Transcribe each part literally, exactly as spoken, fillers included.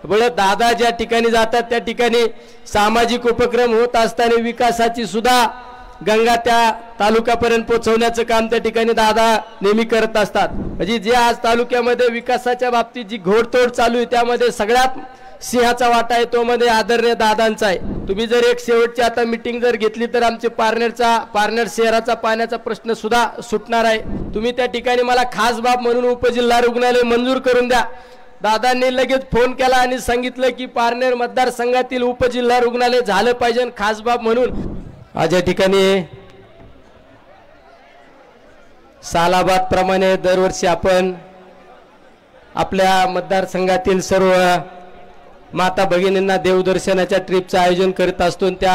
बळ दादा ज्या ठिकाणी जातात त्या ठिकाणी सामाजिक उपक्रम होत असताना विकासाची सुद्धा गंगा त्या तालुक्यापर्यंत पोहोचवण्याचं काम त्या ठिकाणी दादा नेहमी करत असतात। म्हणजे जे आज तालुक्यामध्ये विकासाच्या बाबतीत जी घोडतोड चालू आहे त्यामध्ये सगळ्यात सिंहाचा वाटा आहे तो मध्ये आदरणीय दादांचा आहे। तुम्ही जर एक शेवटची आता मीटिंग जर घेतली तर आमचे पारनेरचा पारनेर शहराचा पाण्याचा प्रश्न सुद्धा सुटणार आहे। तुम्ही त्या ठिकाणी मला खास बाब म्हणून उपजिल्हा रुग्णालय मंजूर करून द्या। दादांनी लगेच फोन केला आणि सांगितलं की पारनेर मतदारसंघातील उपजिल्हा रुग्णालय झालं पाहिजे खास बाब म्हणून। आज या ठिकाणी सालाबाद प्रमाणे दरवर्षी आपण आपल्या मतदारसंघातील सर्व माता भगिनींना देवदर्शनाच्या ट्रिपचं आयोजन करत असतो। त्या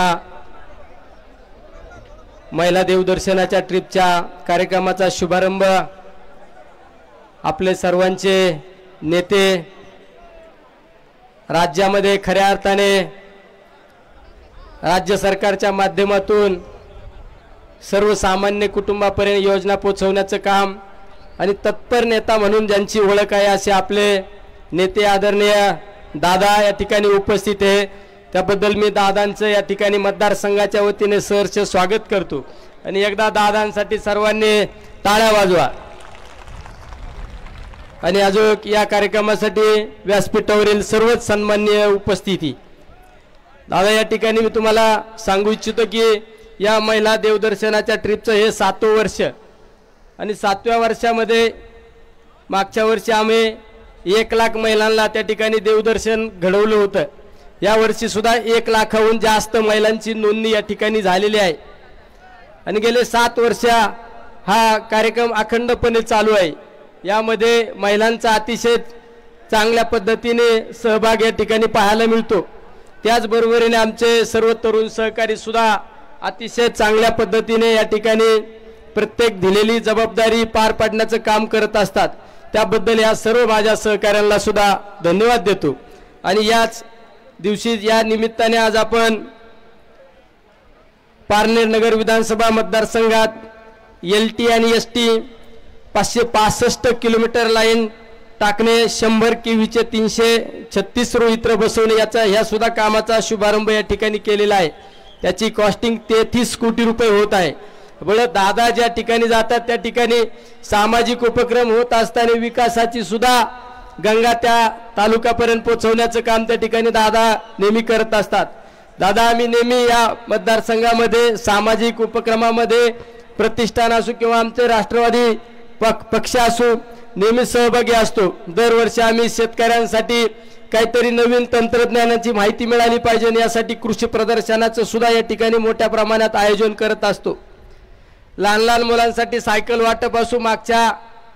महिला देवदर्शनाच्या ट्रिपच्या कार्यक्रमाचा शुभारंभ आपले सर्वांचे नेते राज्यामध्ये खऱ्या अर्थाने राज्य सरकारच्या माध्यमातून सर्वसामान्य कुटुंबापर्यंत योजना पोहोचवण्याचं काम आणि तत्पर नेता म्हणून ज्यांची ओळख आहे असे आपले नेते आदरणीय दादा या ठिकाणी उपस्थित आहे। त्याबद्दल मी दादांचं या ठिकाणी मतदारसंघाच्या वतीने सहर्ष स्वागत करतो आणि एकदा दादांसाठी सर्वांनी टाळ्या वाजवा। आणि अजून या कार्यक्रमासाठी व्यासपीठावरील सर्वच सन्माननीय उपस्थिती दादा या ठिकाणी मी तुम्हाला सांगू इच्छितो की या महिला देवदर्शनाच्या ट्रिपचं हे सातवं वर्ष आणि सातव्या वर्षामध्ये मागच्या वर्षी आम्ही एक लाख महिलांना त्या ठिकाणी देवदर्शन घडवलं होतं। या वर्षी सुद्धा एक लाखाहून जास्त महिलांची नोंदणी या ठिकाणी झालेली आहे आणि गेले सात वर्ष हा कार्यक्रम अखंडपणे चालू आहे। यामध्ये महिलांचा अतिशय चांगल्या पद्धतीने सहभाग या ठिकाणी पाहायला मिळतो। त्याचबरोबरीने आमचे सर्व तरुण सहकारी सुद्धा अतिशय चांगल्या पद्धतीने या ठिकाणी प्रत्येक दिलेली जबाबदारी पार पाडण्याचं काम करत असतात। त्याबद्दल या सर्व माझ्या सहकाऱ्यांना सुद्धा धन्यवाद देतो। आणि याच दिवशी या निमित्ताने आज आपण पारनेर नगर विधानसभा मतदारसंघात एल टी आणि एस टी पाचशे पासष्ट किलोमीटर लाईन टाकणे शंभर केव्हीचे तीनशे छत्तीस रोहित्र बसवणे याचा ह्या सुद्धा कामाचा शुभारंभ या ठिकाणी केलेला आहे। त्याची कॉस्टिंग तेहतीस कोटी रुपये होत आहे। बळ दादा ज्या ठिकाणी जातात त्या ठिकाणी सामाजिक उपक्रम होत असताना विकासाची सुद्धा गंगा त्या तालुक्यापर्यंत पोहोचवण्याचं काम त्या ठिकाणी दादा नेहमी करत असतात। दादा आम्ही नेहमी या मतदारसंघामध्ये सामाजिक उपक्रमामध्ये प्रतिष्ठान असो किंवा आमचे राष्ट्रवादी पक्ष असो नेहमी सहभागी असतो। दरवर्षी आम्ही शेतकऱ्यांसाठी काहीतरी नवीन तंत्रज्ञानाची माहिती मिळाली पाहिजे यासाठी कृषी प्रदर्शनाचं सुद्धा या ठिकाणी मोठ्या प्रमाणात आयोजन करत असतो। लहान लहान मुलांसाठी सायकल वाटप असो मागच्या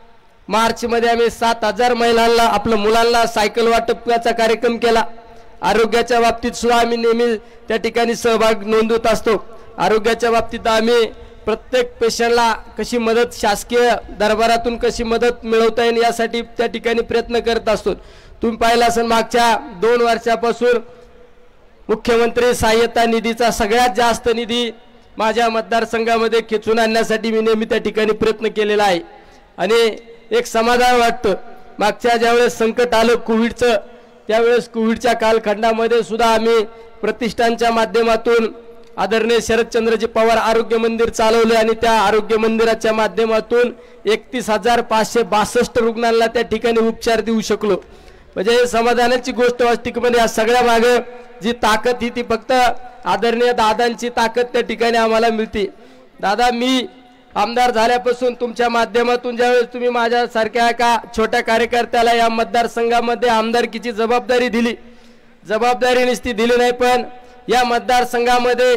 मार्च मध्ये आम्ही सात हजार महिलांना आपल्या मुलांना सायकल वाटपाचा कार्यक्रम केला। आरोग्याच्या बाबतीत सुद्धा आम्ही नेहमी त्या ठिकाणी सहभाग नोंदवत असतो। आरोग्याच्या बाबतीत आम्ही प्रत्येक पेशंटला कशी मदत शासकीय दरबारातून कशी मदत मिळवता येईल यासाठी त्या ठिकाणी प्रयत्न करत असतो। तुम्ही पाहिलं असेल मागच्या दोन वर्षापासून मुख्यमंत्री सहाय्यता निधीचा सगळ्यात जास्त निधी माझ्या मतदारसंघामध्ये खेचून आणण्यासाठी मी नेहमी त्या ठिकाणी प्रयत्न केलेला आहे आणि एक समाधान वाटतं। मागच्या ज्यावेळेस संकट आलं कोविडचं त्यावेळेस कोविडच्या कालखंडामध्ये सुद्धा आम्ही प्रतिष्ठानच्या माध्यमातून आदरणीय शरदचंद्रजी पवार आरोग्य मंदिर चालवले आणि त्या आरोग्य मंदिराच्या माध्यमातून एकतीस हजार पाचशे बासष्ट रुग्णांना त्या ठिकाणी उपचार देऊ शकलो। म्हणजे समाधानाची गोष्ट वास्तविकपणे या सगळ्या मागे जी ताकद ही ती फक्त आदरणीय दादांची ताकद त्या ठिकाणी आम्हाला मिळते। दादा मी आमदार झाल्यापासून तुमच्या माध्यमातून ज्यावेळेस तुम्ही माझ्यासारख्या एका छोट्या कार्यकर्त्याला या मतदारसंघामध्ये आमदारकीची जबाबदारी दिली जबाबदारी नुसती दिली नाही पण या मतदारसंघामध्ये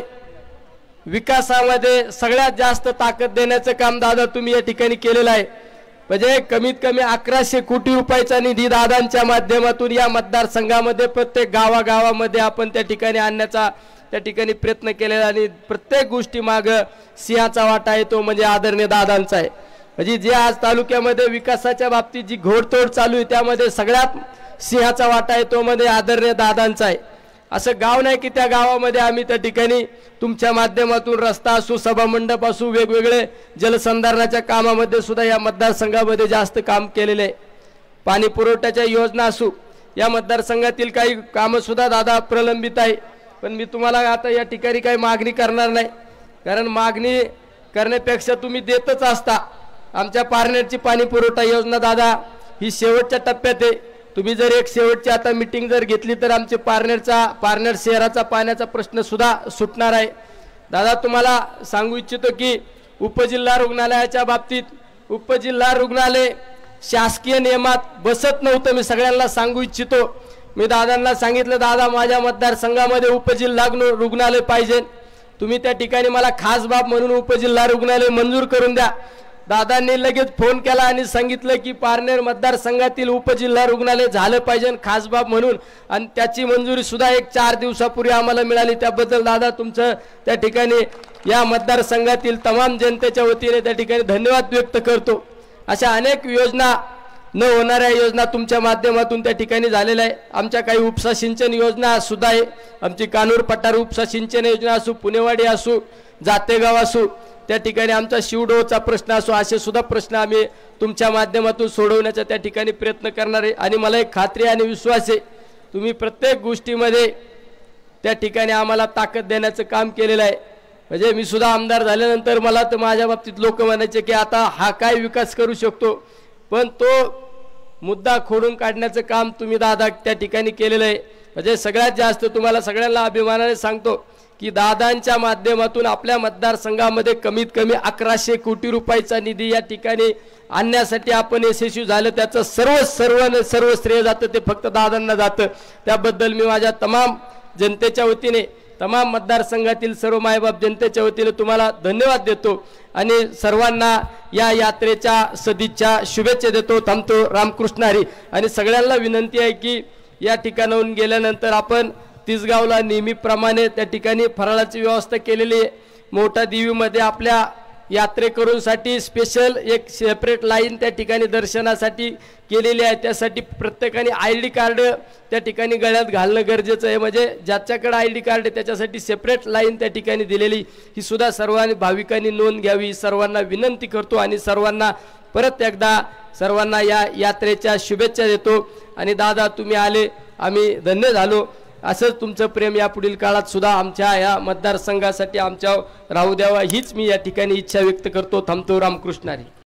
विकासामध्ये सगळ्यात जास्त ताकद देण्याचं काम दादा तुम्ही या ठिकाणी केलेलं आहे। म्हणजे कमीत कमी अकराशे कोटी रुपयाचा निधी दादांच्या माध्यमातून या मतदारसंघामध्ये प्रत्येक गावागावामध्ये आपण त्या ठिकाणी आणण्याचा त्या ठिकाणी प्रयत्न केलेला आणि प्रत्येक गोष्टी मागे सिंहाचा वाटा आहे तो म्हणजे आदरणीय दादांचा आहे। म्हणजे जे आज तालुक्यामध्ये विकासाच्या बाबतीत जी घोडतोड चालू आहे त्यामध्ये सगळ्यात सिंहाचा वाटा आहे तो म्हणजे आदरणीय दादांचा आहे। असं गाव नाही की त्या गावामध्ये आम्ही त्या ठिकाणी तुमच्या माध्यमातून रस्ता असो सभा मंडप असो वेगवेगळे जलसंधारणाच्या कामामध्ये सुद्धा या मतदारसंघामध्ये जास्त काम केलेले आहे। पाणी पुरवठ्याच्या योजना असो या मतदारसंघातील काही कामं सुद्धा दादा प्रलंबित आहे, पण मी तुम्हाला आता या ठिकाणी काही मागणी करणार नाही, कारण मागणी करण्यापेक्षा तुम्ही देतच असता। आमच्या पारनेरची पाणी पुरवठा योजना दादा ही शेवटच्या टप्प्यात आहे। तुम्ही जर एक शेवटची आता मीटिंग जर घेतली तर आमचे पारनेरचा पारनेर शहराचा पाण्याचा प्रश्न सुद्धा सुटणार आहे। दादा तुम्हाला सांगू इच्छितो की उपजिल्हा रुग्णालयाच्या बाबतीत उपजिल्हा रुग्णालय शासकीय नियमात बसत नव्हतं। मी सगळ्यांना सांगू इच्छितो, मी दादांना सांगितलं दादा माझ्या मतदारसंघामध्ये उपजिल्हा रुग्णालय पाहिजे, तुम्ही त्या ठिकाणी मला खास बाब म्हणून उपजिल्हा रुग्णालय मंजूर करून द्या। दादांनी लगेच फोन केला आणि सांगितलं की पारनेर मतदारसंघातील उपजिल्हा रुग्णालय झालं पाहिजे खास बाब म्हणून, आणि त्याची मंजुरी सुद्धा एक चार दिवसापूर्वी आम्हाला मिळाली। त्याबद्दल दादा तुमचं त्या ठिकाणी या मतदारसंघातील तमाम जनतेच्या वतीने त्या ठिकाणी धन्यवाद व्यक्त करतो। अशा अनेक योजना न होणाऱ्या योजना तुमच्या माध्यमातून त्या ठिकाणी झालेल्या आहे। आमच्या काही उपसा सिंचन योजना सुद्धा आहे, आमची कानूर पठार उपसा सिंचन योजना असो, पुणेवाडी असो, जातेगाव असो, त्या ठिकाणी आमचा शिवडोचा प्रश्न असो, असे सुद्धा प्रश्न आम्ही तुमच्या माध्यमातून सोडवण्याचा त्या ठिकाणी प्रयत्न करणार आहे। आणि मला एक खात्री आणि विश्वास आहे तुम्ही प्रत्येक गोष्टीमध्ये त्या ठिकाणी आम्हाला ताकद देण्याचं काम केलेलं आहे। म्हणजे मी सुद्धा आमदार झाल्यानंतर मला तर माझ्या बाबतीत लोक म्हणायचे की आता हा काय विकास करू शकतो, पण तो मुद्दा खोडून काढण्याचं काम तुम्ही दादा त्या ठिकाणी केलेलं आहे। म्हणजे सगळ्यात जास्त तुम्हाला सगळ्यांना अभिमानाने सांगतो की दादांच्या माध्यमातून आपल्या मतदारसंघामध्ये कमीत कमी अकराशे कोटी रुपयाचा निधी या ठिकाणी आणण्यासाठी आपण यशस्वी झालं, त्याचं सर्व सर्व सर्व श्रेय जातं ते फक्त दादांना जातं। त्याबद्दल मी माझ्या तमाम जनतेच्या वतीने तमाम मतदारसंघातील सर्व मायबाप जनतेच्या वतीने तुम्हाला धन्यवाद देतो आणि सर्वांना या यात्रेच्या सदिच्छा शुभेच्छा देतो। थांबतो। रामकृष्ण हरी। आणि सगळ्यांना विनंती आहे की या ठिकाणाहून गेल्यानंतर आपण तिसगावला नेहमीप्रमाणे त्या ठिकाणी फराळाची व्यवस्था केलेली आहे। मोठा देवीमध्ये आपल्या यात्रेकरूंसाठी स्पेशल एक सेपरेट लाईन त्या ठिकाणी दर्शनासाठी केलेली आहे, त्यासाठी प्रत्येकाने आय डी कार्ड त्या ठिकाणी गळ्यात घालणं गरजेचं आहे। म्हणजे ज्याच्याकडे आय डी कार्ड आहे त्याच्यासाठी सेपरेट लाईन त्या ठिकाणी दिलेली, ही सुद्धा सर्वांनी भाविकांनी नोंद घ्यावी सर्वांना विनंती करतो। आणि सर्वांना परत एकदा सर्वांना या यात्रेच्या शुभेच्छा देतो। आणि दादा तुम्ही आले, आम्ही धन्य झालो। असंच तुमचं प्रेम या पुढील काळात सुद्धा आमच्या या मतदारसंघासाठी आमच्या राहू द्यावा हीच मी या ठिकाणी इच्छा व्यक्त करतो। थांबतो। रामकृष्ण हरी।